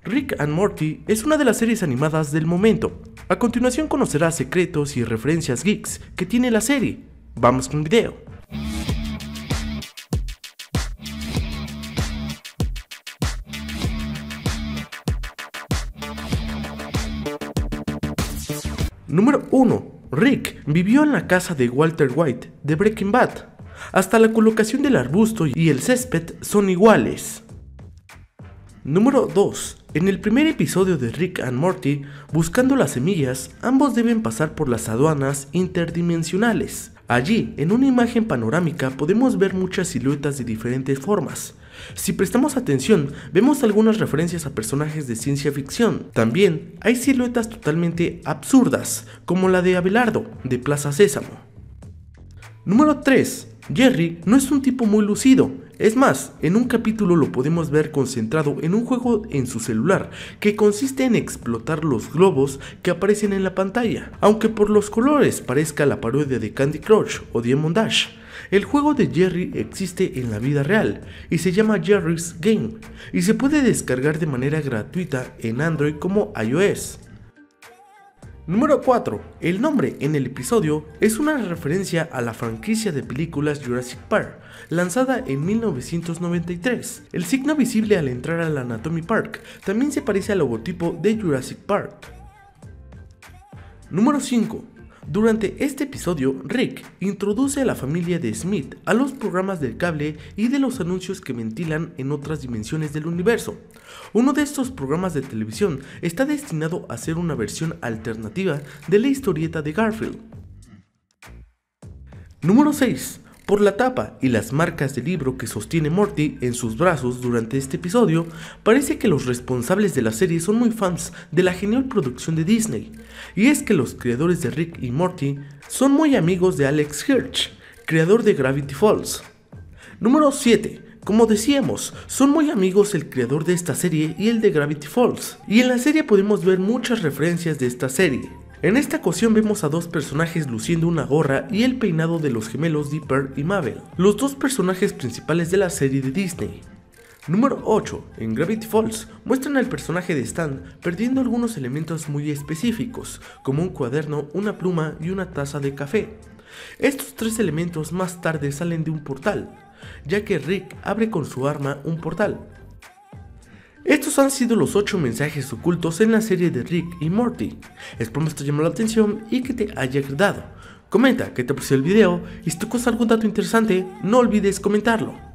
Rick and Morty es una de las series animadas del momento. A continuación conocerás secretos y referencias geeks que tiene la serie. Vamos con el video. Número 1. Rick vivió en la casa de Walter White de Breaking Bad. Hasta la colocación del arbusto y el césped son iguales. Número 2. En el primer episodio de Rick and Morty, buscando las semillas, ambos deben pasar por las aduanas interdimensionales. Allí, en una imagen panorámica, podemos ver muchas siluetas de diferentes formas. Si prestamos atención, vemos algunas referencias a personajes de ciencia ficción. También hay siluetas totalmente absurdas, como la de Abelardo, de Plaza Sésamo. Número 3. Jerry no es un tipo muy lucido. Es más, en un capítulo lo podemos ver concentrado en un juego en su celular que consiste en explotar los globos que aparecen en la pantalla. Aunque por los colores parezca la parodia de Candy Crush o Diamond Dash, el juego de Jerry existe en la vida real y se llama Jerry's Game y se puede descargar de manera gratuita en Android como iOS. Número 4. El nombre en el episodio es una referencia a la franquicia de películas Jurassic Park, lanzada en 1993. El signo visible al entrar al Anatomy Park también se parece al logotipo de Jurassic Park. Número 5. Durante este episodio, Rick introduce a la familia de Smith a los programas del cable y de los anuncios que ventilan en otras dimensiones del universo. Uno de estos programas de televisión está destinado a ser una versión alternativa de la historieta de Garfield. Número 6. Por la tapa y las marcas del libro que sostiene Morty en sus brazos durante este episodio, parece que los responsables de la serie son muy fans de la genial producción de Disney. Y es que los creadores de Rick y Morty son muy amigos de Alex Hirsch, creador de Gravity Falls. Número 7. Como decíamos, son muy amigos el creador de esta serie y el de Gravity Falls. Y en la serie podemos ver muchas referencias de esta serie. En esta ocasión vemos a dos personajes luciendo una gorra y el peinado de los gemelos Dipper y Mabel, los dos personajes principales de la serie de Disney. Número 8. En Gravity Falls muestran al personaje de Stan perdiendo algunos elementos muy específicos, como un cuaderno, una pluma y una taza de café. Estos tres elementos más tarde salen de un portal, ya que Rick abre con su arma un portal. Estos han sido los 8 mensajes ocultos en la serie de Rick y Morty. Espero que te llamó la atención y que te haya agradado. Comenta qué te pareció el video y si te costó algún dato interesante, no olvides comentarlo.